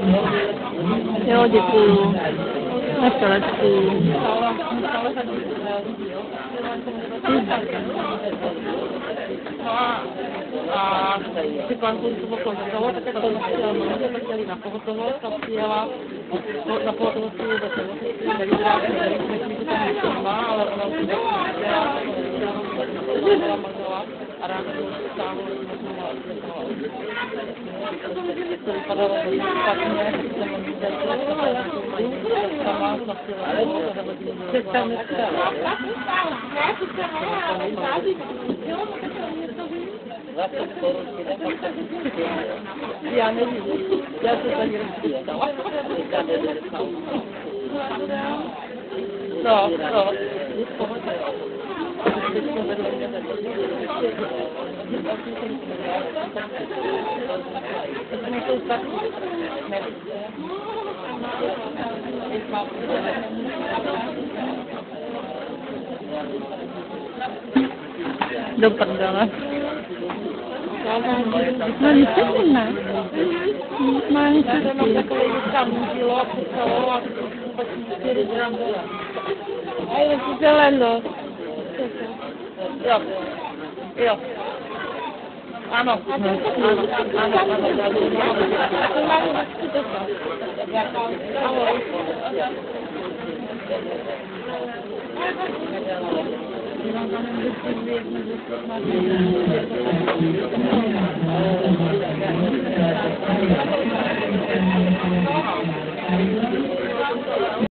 Jo, děkuju. Na stolečku. A si panku tu pokončilo, tak to chtěli na pohotovost a přijela na pohotovost do tělocvičky, nevydráží, to tam ještě má, ale ona už byla mazala a ráno stáhla, to vypadalo hodně špatně, jsem on viděl, sama nosila já nevím, já se tady rozpustala. No, Do prdele. No nic ne. Má nic ne. Tam žilo a přestalo a pak 4 gram dole. A je to zeleno. Jo. Jo. Ano. Ano.